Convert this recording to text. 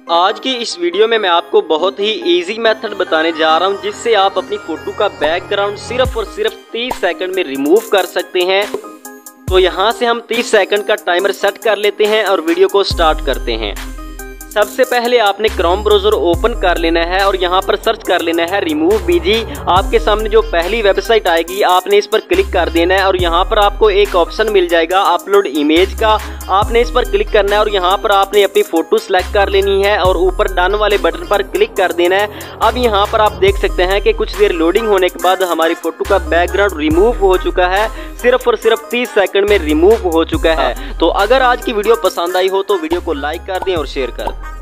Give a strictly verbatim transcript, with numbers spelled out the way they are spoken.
आज की इस वीडियो में मैं आपको बहुत ही इजी मेथड बताने जा रहा हूं जिससे आप अपनी फोटो का बैकग्राउंड सिर्फ और सिर्फ तीस सेकंड में रिमूव कर सकते हैं। तो यहां से हम तीस सेकंड का टाइमर सेट कर लेते हैं और वीडियो को स्टार्ट करते हैं। सबसे पहले आपने क्रोम ब्राउज़र ओपन कर लेना है और यहाँ पर सर्च कर लेना है रिमूव बीजी। आपके सामने जो पहली वेबसाइट आएगी आपने इस पर क्लिक कर देना है और यहाँ पर आपको एक ऑप्शन मिल जाएगा अपलोड इमेज का। आपने इस पर क्लिक करना है और यहाँ पर आपने अपनी फ़ोटो सेलेक्ट कर लेनी है और ऊपर डन वाले बटन पर क्लिक कर देना है। अब यहाँ पर आप देख सकते हैं कि कुछ देर लोडिंग होने के बाद हमारी फ़ोटो का बैकग्राउंड रिमूव हो चुका है। सिर्फ और सिर्फ तीस सेकंड में रिमूव हो चुका है। तो अगर आज की वीडियो पसंद आई हो तो वीडियो को लाइक कर दें और शेयर कर दें।